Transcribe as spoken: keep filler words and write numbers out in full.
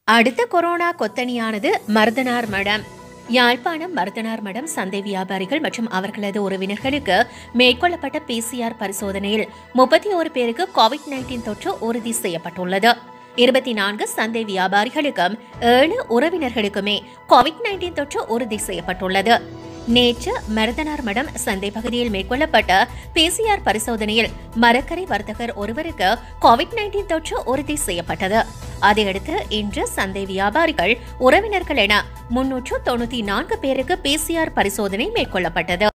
அடுத்த கொரோனா கொத்தணியானது மருதனார் மடம். யாழ்ப்பாணம் மருதனார் மடம் சந்தை வியாபாரிகள் மற்றும் அவர்களது உறவினர்களுக்கு மேற்கொள்ளப்பட்ட பிசிஆர் பரிசோதனையில் முப்பத்தி ஒரு பேருக்கு கோவிட் நைன்டீன் தொற்று உறுதி செய்யப்பட்டுள்ளது. இருபத்தி நான்கு சந்தை வியாபாரிகளுக்கும் ஏழு உறவினர்களுக்குமே கோவிட் நைன்டீன் தொற்று உறுதி செய்யப்பட்டுள்ளது. நேற்று மருதனார் மடம் சந்தை பகுதியில் மேற்கொள்ளப்பட்ட பிசிஆர் பரிசோதனையில் மரக்கரை வர்த்தகர் ஒருவருக்கு கோவிட் நைன்டீன் தொற்று உறுதி செய்யப்பட்டது. அதையடுத்து இன்று சந்தை வியாபாரிகள் உறவினர்கள் என முன்னூற்று தொன்னூத்தி நான்கு பேருக்கு பிசிஆர் பரிசோதனை மேற்கொள்ளப்பட்டது.